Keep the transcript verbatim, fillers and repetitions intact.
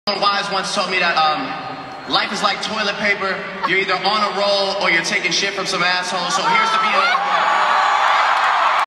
Wise once told me that um, life is like toilet paper. You're either on a roll or you're taking shit from some asshole. So here's the